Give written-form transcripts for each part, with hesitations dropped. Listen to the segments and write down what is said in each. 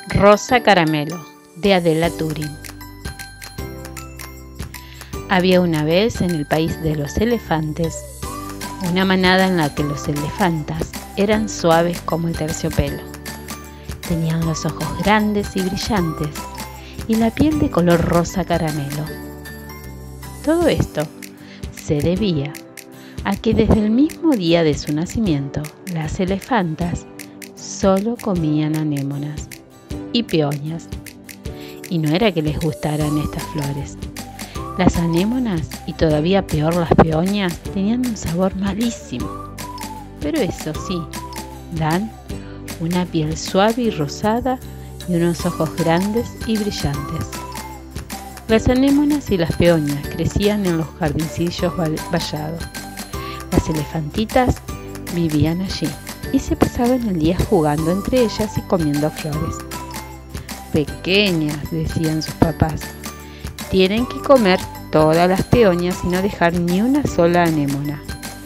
Rosa Caramelo, de Adela Turin. Había una vez en el país de los elefantes una manada en la que los elefantas eran suaves como el terciopelo. Tenían los ojos grandes y brillantes y la piel de color rosa caramelo. Todo esto se debía a que desde el mismo día de su nacimiento las elefantas solo comían anémonas y peoñas. Y no era que les gustaran estas flores. Las anémonas y todavía peor las peoñas tenían un sabor malísimo. Pero eso sí, dan una piel suave y rosada y unos ojos grandes y brillantes. Las anémonas y las peoñas crecían en los jardincillos vallados. Las elefantitas vivían allí y se pasaban el día jugando entre ellas y comiendo flores. Pequeñas, decían sus papás, tienen que comer todas las peoñas y no dejar ni una sola anémona.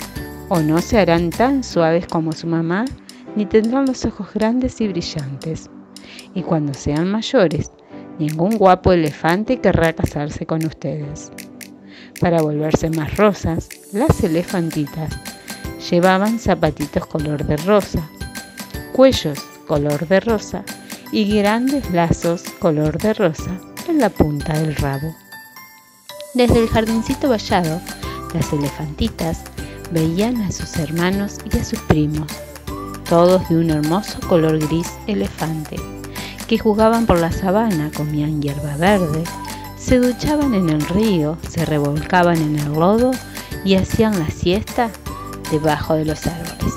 O no se harán tan suaves como su mamá, ni tendrán los ojos grandes y brillantes. Y cuando sean mayores, ningún guapo elefante querrá casarse con ustedes. Para volverse más rosas, las elefantitas llevaban zapatitos color de rosa, cuellos color de rosa y grandes lazos color de rosa en la punta del rabo. Desde el jardincito vallado, las elefantitas veían a sus hermanos y a sus primos, todos de un hermoso color gris elefante, que jugaban por la sabana, comían hierba verde, se duchaban en el río, se revolcaban en el lodo y hacían la siesta debajo de los árboles.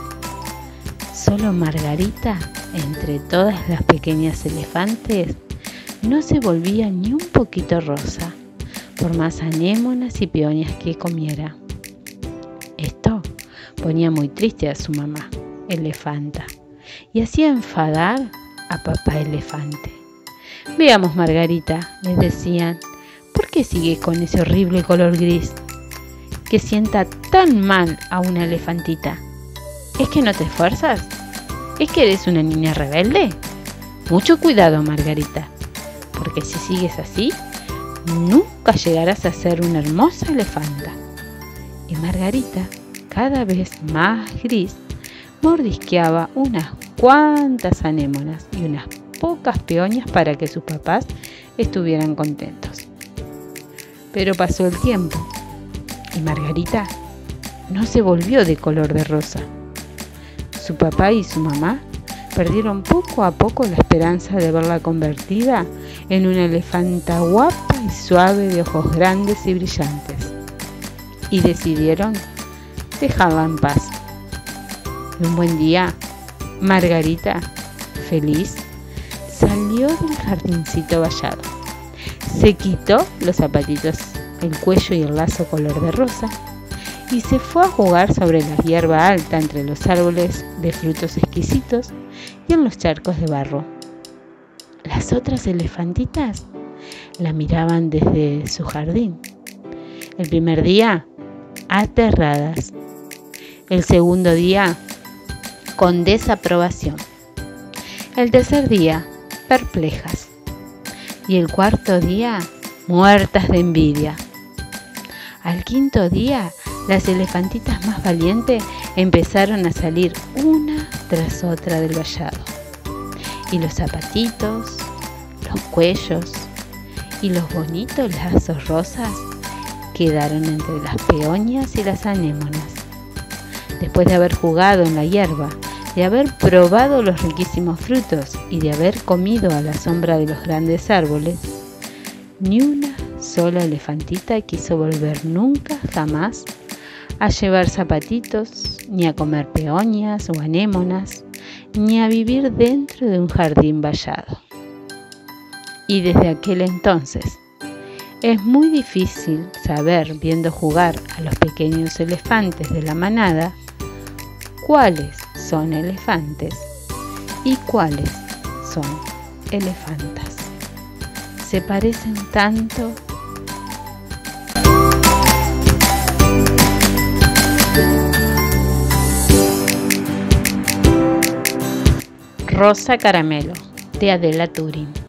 Solo Margarita, entre todas las pequeñas elefantes, no se volvía ni un poquito rosa, por más anémonas y peoñas que comiera. Esto ponía muy triste a su mamá, elefanta, y hacía enfadar a papá elefante. Veamos, Margarita, les decían, ¿por qué sigues con ese horrible color gris que sienta tan mal a una elefantita? ¿Es que no te esfuerzas? ¿Es que eres una niña rebelde? Mucho cuidado, Margarita, porque si sigues así, nunca llegarás a ser una hermosa elefanta. Y Margarita, cada vez más gris, mordisqueaba unas cuantas anémonas y unas pocas peoñas para que sus papás estuvieran contentos. Pero pasó el tiempo y Margarita no se volvió de color de rosa. Su papá y su mamá perdieron poco a poco la esperanza de verla convertida en una elefanta guapa y suave de ojos grandes y brillantes, y decidieron dejarla en paz. Y un buen día, Margarita, feliz, salió del jardincito vallado. Se quitó los zapatitos, el cuello y el lazo color de rosa y se fue a jugar sobre la hierba alta entre los árboles de frutos exquisitos y en los charcos de barro. Las otras elefantitas la miraban desde su jardín. El primer día, aterradas. El segundo día, con desaprobación. El tercer día, perplejas. Y el cuarto día, muertas de envidia. Al quinto día, las elefantitas más valientes empezaron a salir una tras otra del vallado. Y los zapatitos, los cuellos y los bonitos lazos rosas quedaron entre las peoñas y las anémonas. Después de haber jugado en la hierba, de haber probado los riquísimos frutos y de haber comido a la sombra de los grandes árboles, ni una sola elefantita quiso volver nunca jamás a llevar zapatitos, ni a comer peoñas o anémonas, ni a vivir dentro de un jardín vallado. Y desde aquel entonces, es muy difícil saber, viendo jugar a los pequeños elefantes de la manada, cuáles son elefantes y cuáles son elefantas. Se parecen tanto. Rosa Caramelo, de Adela Turing.